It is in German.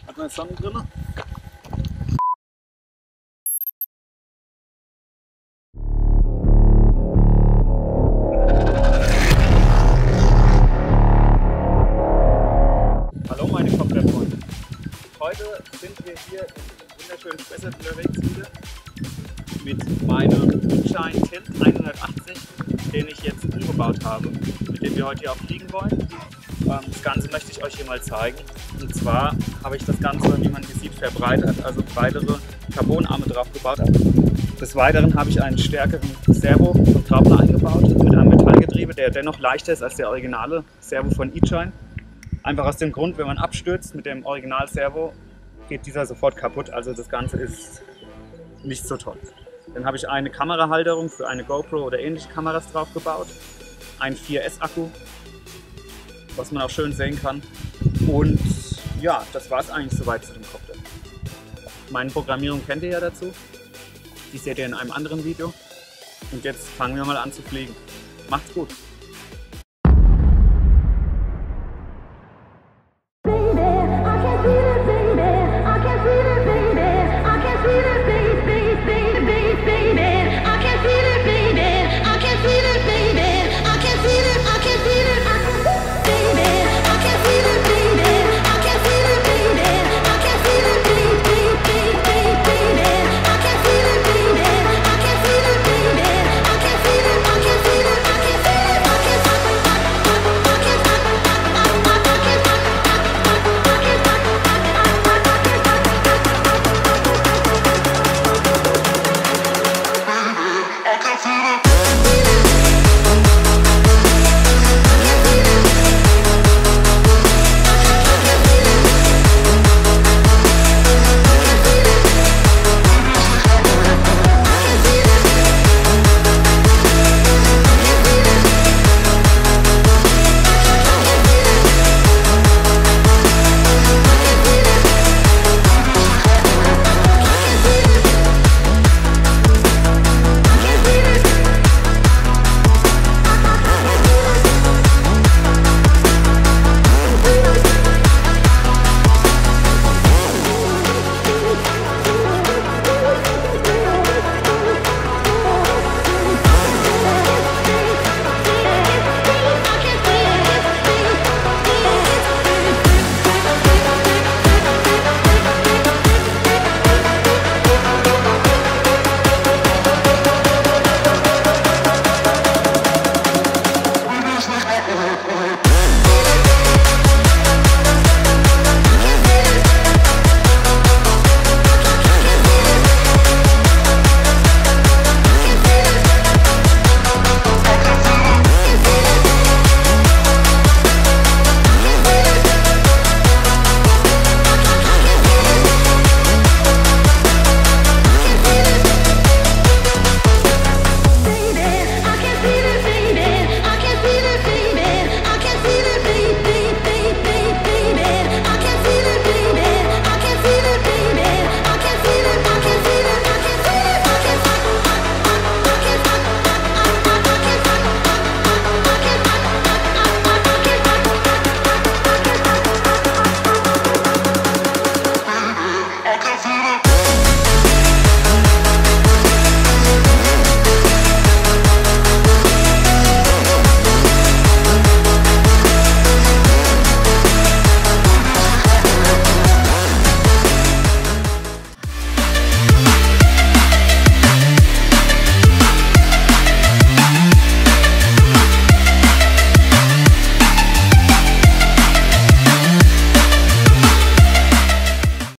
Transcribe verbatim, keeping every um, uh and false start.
Hat man jetzt Sonnenbrille? Hallo meine Cocktailfreunde. Heute sind wir hier im wunderschönen Spessart unterwegs wieder mit meinem Inshine Tilt hundertachtzig, den ich jetzt umgebaut habe, mit dem wir heute hier auch fliegen wollen. Das Ganze möchte ich euch hier mal zeigen. Und zwar habe ich das Ganze, wie man hier sieht, verbreitert, also breitere Carbonarme drauf gebaut. Des Weiteren habe ich einen stärkeren Servo von Graupner eingebaut mit einem Metallgetriebe, der dennoch leichter ist als der originale Servo von Inshine. Einfach aus dem Grund, wenn man abstürzt mit dem Original-Servo, geht dieser sofort kaputt. Also das Ganze ist nicht so toll. Dann habe ich eine Kamerahalterung für eine GoPro oder ähnliche Kameras drauf gebaut, einen vier S Akku, was man auch schön sehen kann. Und ja, das war es eigentlich soweit zu dem Cocktail. Meine Programmierung kennt ihr ja dazu. Die seht ihr in einem anderen Video. Und jetzt fangen wir mal an zu fliegen. Macht's gut!